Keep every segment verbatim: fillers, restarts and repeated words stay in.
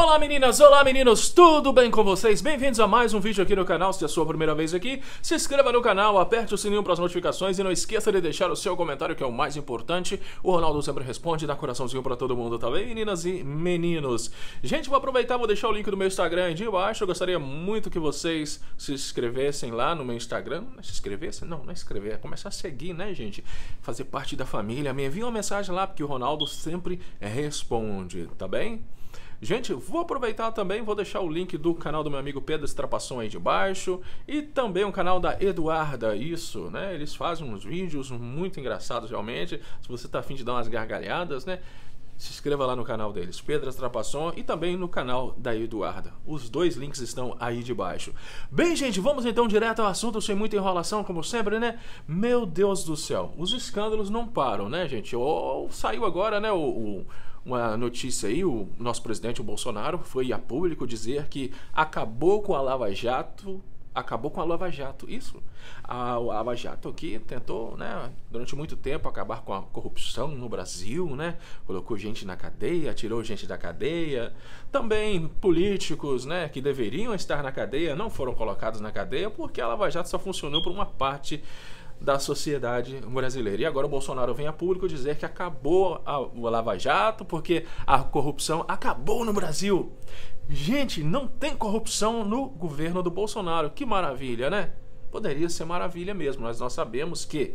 Olá meninas, olá meninos, tudo bem com vocês? Bem-vindos a mais um vídeo aqui no canal. Se é a sua primeira vez aqui, se inscreva no canal, aperte o sininho para as notificações e não esqueça de deixar o seu comentário, que é o mais importante. O Ronaldo sempre responde, dá coraçãozinho para todo mundo, tá bem, meninas e meninos? Gente, vou aproveitar, vou deixar o link do meu Instagram aí de baixo. Eu gostaria muito que vocês se inscrevessem lá no meu Instagram. Não se inscrevessem? Não, não é inscrever, é começar a seguir, né, gente? Fazer parte da família. Me envia uma mensagem lá, porque o Ronaldo sempre responde, tá bem? Gente, vou aproveitar também, vou deixar o link do canal do meu amigo Pedro Strapasson aí de baixo e também o canal da Eduarda, isso, né? Eles fazem uns vídeos muito engraçados realmente. Se você tá afim de dar umas gargalhadas, né? Se inscreva lá no canal deles, Pedro Strapasson, e também no canal da Eduarda. Os dois links estão aí de baixo. Bem, gente, vamos então direto ao assunto, sem muita enrolação, como sempre, né? Meu Deus do céu, os escândalos não param, né, gente? Oh, saiu agora, né, o... o uma notícia aí, o nosso presidente, o Bolsonaro, foi a público dizer que acabou com a Lava Jato, acabou com a Lava Jato, isso. A Lava Jato aqui tentou, né, durante muito tempo acabar com a corrupção no Brasil, né, colocou gente na cadeia, tirou gente da cadeia, também políticos, né, que deveriam estar na cadeia não foram colocados na cadeia porque a Lava Jato só funcionou por uma parte da sociedade brasileira. E agora o Bolsonaro vem a público dizer que acabou a, a Lava Jato porque a corrupção acabou no Brasil. Gente, não tem corrupção no governo do Bolsonaro. Que maravilha, né? Poderia ser maravilha mesmo, mas nós sabemos que,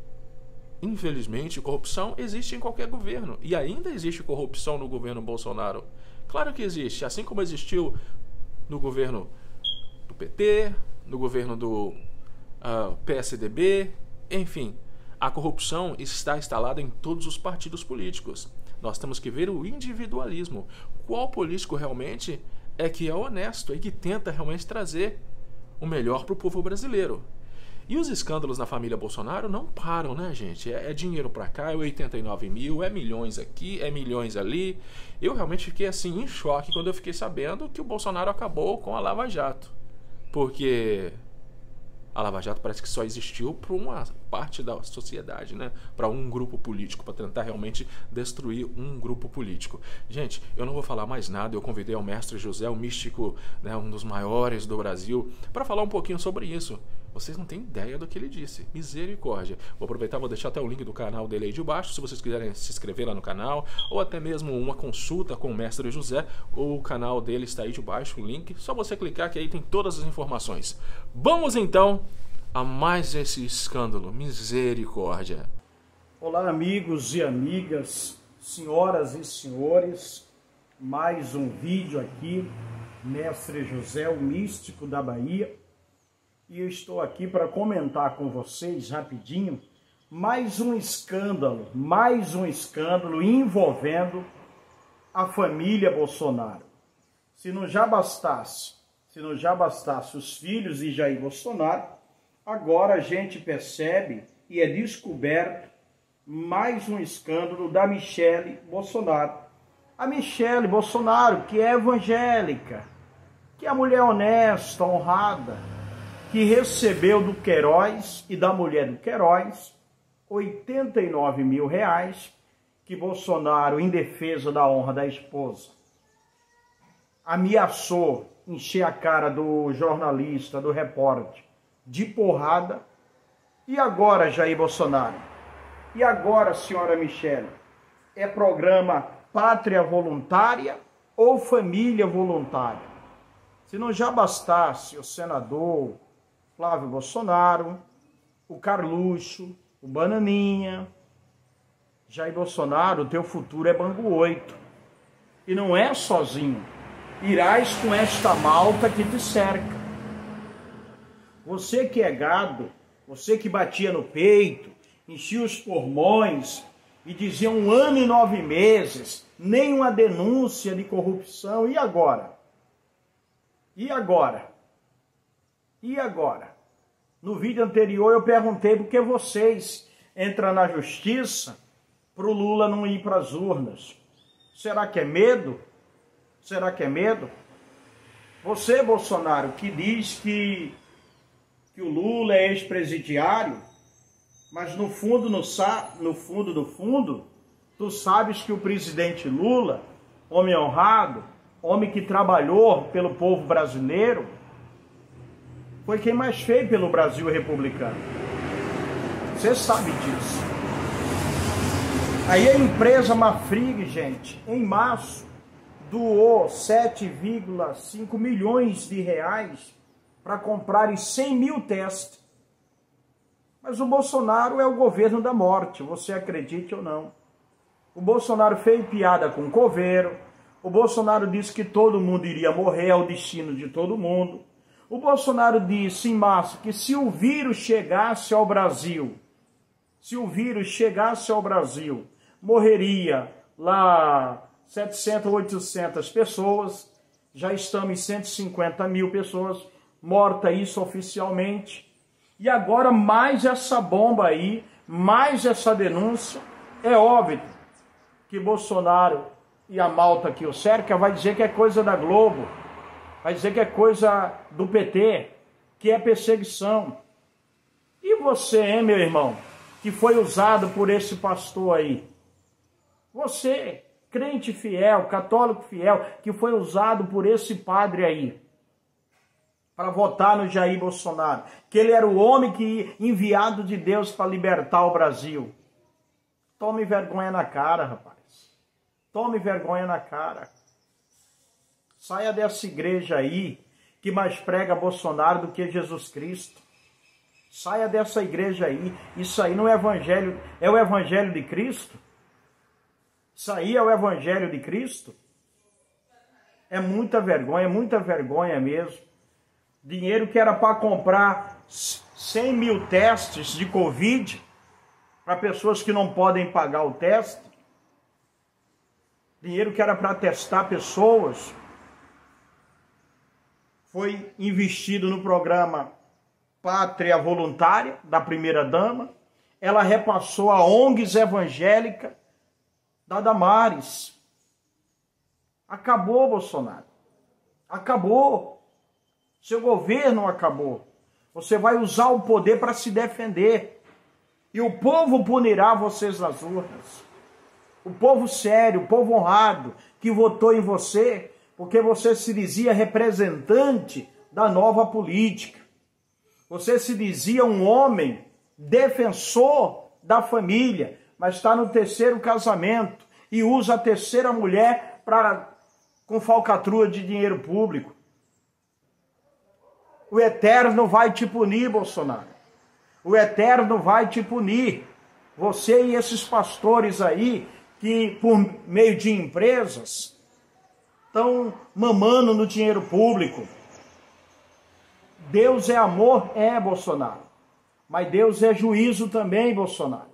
infelizmente, corrupção existe em qualquer governo. E ainda existe corrupção no governo Bolsonaro. Claro que existe, assim como existiu no governo do P T, no governo do Uh, P S D B, enfim, a corrupção está instalada em todos os partidos políticos. Nós temos que ver o individualismo. Qual político realmente é que é honesto e que tenta realmente trazer o melhor para o povo brasileiro? E os escândalos na família Bolsonaro não param, né, gente? É, é dinheiro para cá, é oitenta e nove mil, é milhões aqui, é milhões ali. Eu realmente fiquei assim em choque quando eu fiquei sabendo que o Bolsonaro acabou com a Lava Jato. Porque a Lava Jato parece que só existiu para uma parte da sociedade, né? Para um grupo político, para tentar realmente destruir um grupo político. Gente, eu não vou falar mais nada, eu convidei o mestre José, o místico, né, um dos maiores do Brasil, para falar um pouquinho sobre isso. Vocês não têm ideia do que ele disse. Misericórdia. Vou aproveitar, vou deixar até o link do canal dele aí de baixo, se vocês quiserem se inscrever lá no canal, ou até mesmo uma consulta com o mestre José, o canal dele está aí de baixo, o link. Só você clicar que aí tem todas as informações. Vamos então a mais esse escândalo. Misericórdia. Olá, amigos e amigas, senhoras e senhores. Mais um vídeo aqui, mestre José, o místico da Bahia. E eu estou aqui para comentar com vocês rapidinho mais um escândalo, mais um escândalo envolvendo a família Bolsonaro. Se não já bastasse, se não já bastasse os filhos de Jair Bolsonaro, agora a gente percebe e é descoberto mais um escândalo da Michele Bolsonaro. A Michele Bolsonaro, que é evangélica, que é a mulher honesta, honrada, que recebeu do Queiroz e da mulher do Queiroz oitenta e nove mil reais que Bolsonaro, em defesa da honra da esposa, ameaçou encher a cara do jornalista, do repórter, de porrada. E agora, Jair Bolsonaro? E agora, senhora Michele? É programa Pátria Voluntária ou Família Voluntária? Se não já bastasse o senador Flávio Bolsonaro, o Carluxo, o Bananinha, Jair Bolsonaro, o teu futuro é Bangu oito. E não é sozinho. Irás com esta malta que te cerca. Você que é gado, você que batia no peito, enchia os pulmões e dizia um ano e nove meses, nenhuma denúncia de corrupção. E agora? E agora? E agora? No vídeo anterior eu perguntei por que vocês entram na justiça para o Lula não ir para as urnas. Será que é medo? Será que é medo? Você, Bolsonaro, que diz que, que o Lula é ex-presidiário, mas no fundo, no, no fundo, no fundo, tu sabes que o presidente Lula, homem honrado, homem que trabalhou pelo povo brasileiro, foi quem mais fez pelo Brasil republicano. Você sabe disso. Aí a empresa Marfrig, gente, em março, doou sete vírgula cinco milhões de reais para comprarem cem mil testes. Mas o Bolsonaro é o governo da morte, você acredite ou não. O Bolsonaro fez piada com o coveiro, o Bolsonaro disse que todo mundo iria morrer, é o destino de todo mundo. O Bolsonaro disse em março que se o vírus chegasse ao Brasil, se o vírus chegasse ao Brasil, morreria lá setecentas, oitocentas pessoas, já estamos em cento e cinquenta mil pessoas mortas, isso oficialmente. E agora mais essa bomba aí, mais essa denúncia, é óbvio que Bolsonaro e a malta que o cerca vai dizer que é coisa da Globo, vai dizer que é coisa do P T, que é perseguição. E você, hein, meu irmão, que foi usado por esse pastor aí? Você, crente fiel, católico fiel, que foi usado por esse padre aí, para votar no Jair Bolsonaro, que ele era o homem que enviado de Deus para libertar o Brasil. Tome vergonha na cara, rapaz. Tome vergonha na cara. Saia dessa igreja aí, que mais prega Bolsonaro do que Jesus Cristo. Saia dessa igreja aí. Isso aí não é evangelho, é o evangelho de Cristo? Isso aí é o evangelho de Cristo? É muita vergonha, muita vergonha mesmo. Dinheiro que era para comprar cem mil testes de Covid para pessoas que não podem pagar o teste. Dinheiro que era para testar pessoas foi investido no programa Pátria Voluntária da primeira-dama. Ela repassou a O N Gs evangélica da Damares. Acabou, Bolsonaro. Acabou. Seu governo acabou. Você vai usar o poder para se defender. E o povo punirá vocês nas urnas. O povo sério, o povo honrado, que votou em você, porque você se dizia representante da nova política. Você se dizia um homem defensor da família, mas está no terceiro casamento e usa a terceira mulher para com falcatrua de dinheiro público. O Eterno vai te punir, Bolsonaro. O Eterno vai te punir. Você e esses pastores aí, que por meio de empresas estão mamando no dinheiro público. Deus é amor? É, Bolsonaro. Mas Deus é juízo também, Bolsonaro.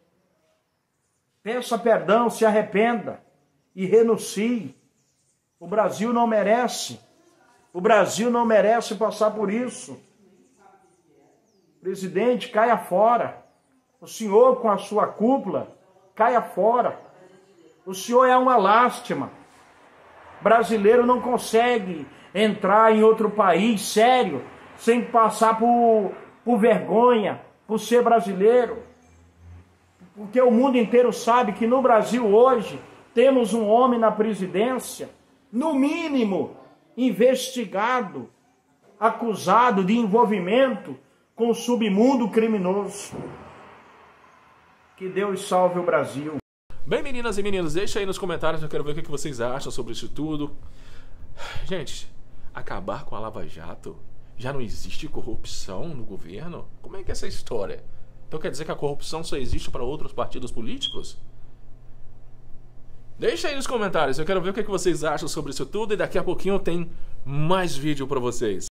Peça perdão, se arrependa e renuncie. O Brasil não merece. O Brasil não merece passar por isso. Presidente, caia fora. O senhor com a sua cúpula, caia fora. O senhor é uma lástima. Brasileiro não consegue entrar em outro país sério sem passar por, por vergonha, por ser brasileiro. Porque o mundo inteiro sabe que no Brasil hoje temos um homem na presidência, no mínimo investigado, acusado de envolvimento com o submundo criminoso. Que Deus salve o Brasil. Bem, meninas e meninos, deixa aí nos comentários, eu quero ver o que vocês acham sobre isso tudo. Gente, acabar com a Lava Jato? Já não existe corrupção no governo? Como é que é essa história? Então quer dizer que a corrupção só existe para outros partidos políticos? Deixa aí nos comentários, eu quero ver o que vocês acham sobre isso tudo e daqui a pouquinho tem mais vídeo para vocês.